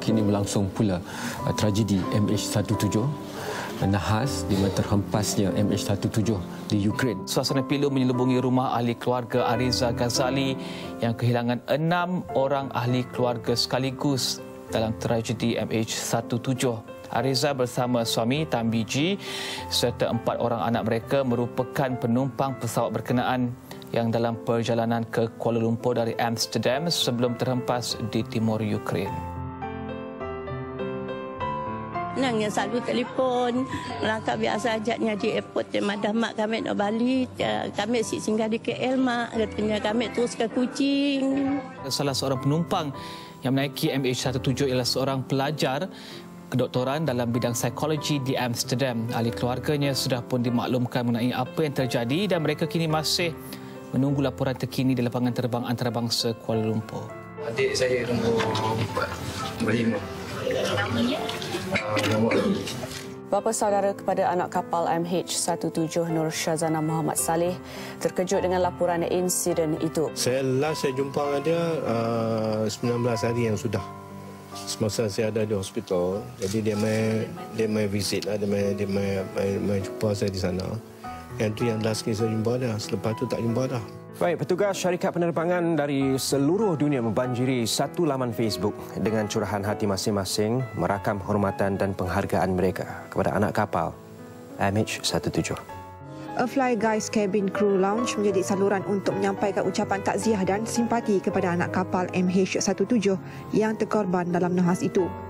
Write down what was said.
kini berlangsung pula tragedi MH17 nahas di mana terhempasnya MH17 di Ukraine. Suasana pilu menyelubungi rumah ahli keluarga Ariza Ghazali yang kehilangan 6 orang ahli keluarga sekaligus dalam tragedi MH17. Ariza bersama suami Tan Biji serta 4 orang anak mereka merupakan penumpang pesawat berkenaan yang dalam perjalanan ke Kuala Lumpur dari Amsterdam sebelum terhempas di timur Ukraine. Nangnya selalu telefon, melangkah biasa ajaknya di airport, madah mak kami nak balik, kami singgah di KL mak, katanya kami terus ke Kuching. Salah seorang penumpang yang menaiki MH17 ialah seorang pelajar kedoktoran dalam bidang psikologi di Amsterdam. Ahli keluarganya sudah pun dimaklumkan mengenai apa yang terjadi dan mereka kini masih menunggu laporan terkini di lapangan terbang antarabangsa Kuala Lumpur. Adik saya nombor 5. Namanya? Bapa saudara kepada anak kapal MH17 Nur Shazana Muhammad Saleh terkejut dengan laporan insiden itu. Saya jumpa dengan dia 19 hari yang sudah. Semasa saya ada di hospital, jadi dia mai visit lah, dia mai jumpa saya di sana. Yang tu yang last kali saya jumpa dia, selepas tu tak jumpa dah. Baik, petugas syarikat penerbangan dari seluruh dunia membanjiri satu laman Facebook dengan curahan hati masing-masing merakam hormatan dan penghargaan mereka kepada anak kapal MH17. A Fly Guys Cabin Crew Lounge menjadi saluran untuk menyampaikan ucapan takziah dan simpati kepada anak kapal MH17 yang terkorban dalam nahas itu.